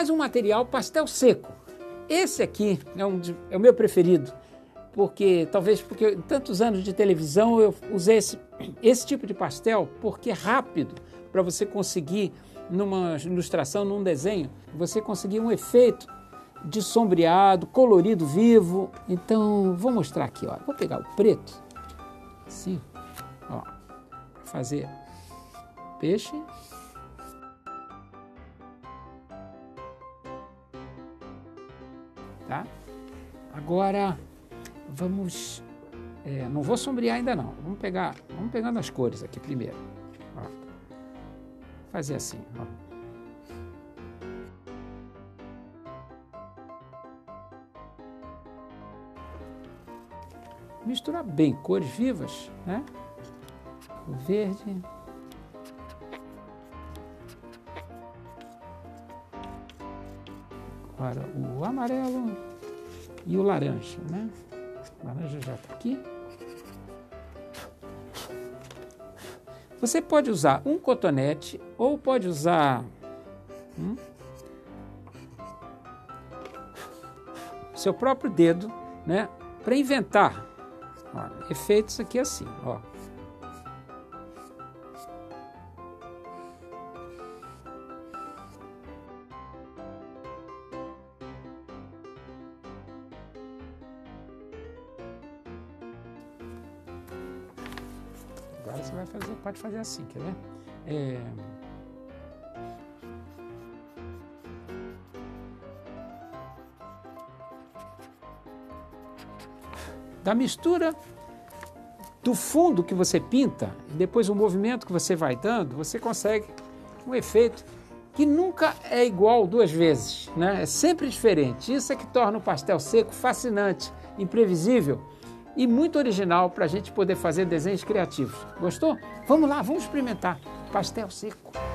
mais um material pastel seco. Esse aqui é o meu preferido, porque tantos anos de televisão eu usei esse tipo de pastel, porque é rápido para você conseguir, numa ilustração, num desenho, você conseguir um efeito de sombreado, colorido, vivo. Então, vou mostrar aqui, ó. Vou pegar o preto, assim, ó, para fazer peixe. Tá? Agora, vamos... não vou sombrear ainda não. Vamos pegando as cores aqui primeiro. Ó. Fazer assim, ó. Misturar bem cores vivas, né? O verde. Agora o amarelo e o laranja, né? O laranja já está aqui. Você pode usar um cotonete ou pode usar seu próprio dedo, né? Para inventar efeitos aqui assim, ó. Agora você pode fazer assim, quer ver? Da mistura do fundo que você pinta, e depois o movimento que você vai dando, você consegue um efeito que nunca é igual duas vezes, né? É sempre diferente. Isso é que torna o pastel seco fascinante, imprevisível e muito original para a gente poder fazer desenhos criativos. Gostou? Vamos lá, vamos experimentar pastel seco.